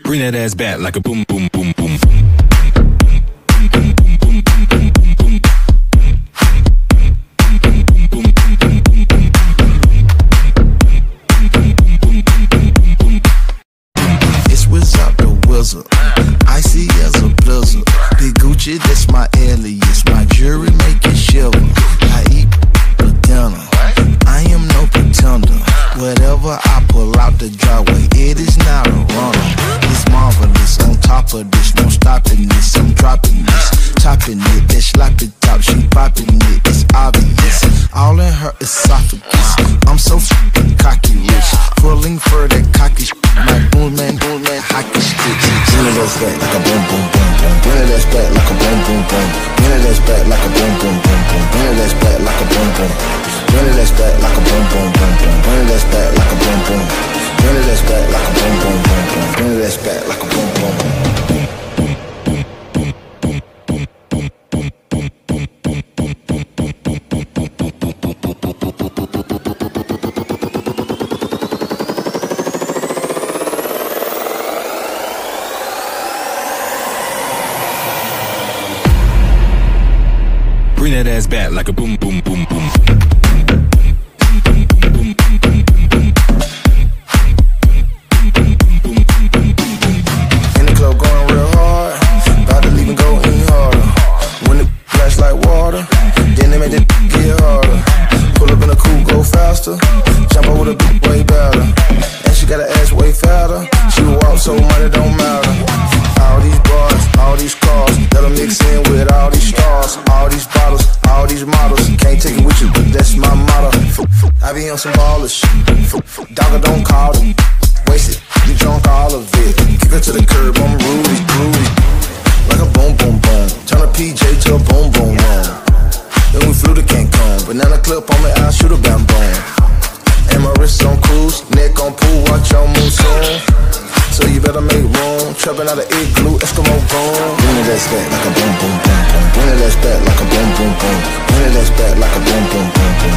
Bring that ass back like a boom, boom, boom, boom. It's without the wizard, icy as a blizzard. Big Gucci, that's my alias. My jewelry make it shiver. I eat for dinner. I am no pretender. Whatever I pull out the driveway, it is not a runner. It's marvelous. On top of this, no stopping this. I'm dropping this, topping it. That sloppy top, she popping it. It's obvious. All in her esophagus. I'm so f***ing cocky rich. Pulling for that cocky shit. My boom man, hockey stick. Bring it ass back like a boom, boom, boom, boom. Bring it ass back like a boom, boom, boom. Bring it ass back like a boom, boom, boom, boom. Bring it ass back like a boom, boom. Bring it ass back like a boom, boom, boom, boom. Bring it ass back like a boom, boom. Bring it ass back like a boom, boom, boom, boom. Bring it ass back like a boom, boom. Bring that ass back like a boom, boom, boom, boom. In the club going real hard, about to leave and go any harder. When the flash like water, then they make it get harder. Pull up in a coupe, go faster. Jump over the beat way better. And she got her ass way fatter. She walk so money don't matter. All these bars, all these cars, that'll mix in with all these stars. All these bottles, all these models. Can't take it with you, but that's my motto. I be on some ballers shit. Dogger don't call them. Waste it, you drunk all of it. Kick her to the curb, I'm rudy, groovy. Like a boom, boom, boom. Turn a PJ to a boom, boom, boom. Then we flew to Cancun. Banana clip on me, I'll shoot a bam, boom. And my wrist on cruise, neck on pool, watch your mood soon. So you better make room. Trapping out of igloo, Eskimo boom. Bring it ass back like a boom, boom, boom, boom. Bring it ass back like a boom, boom, boom. Bring it ass back like a boom, boom, boom, boom.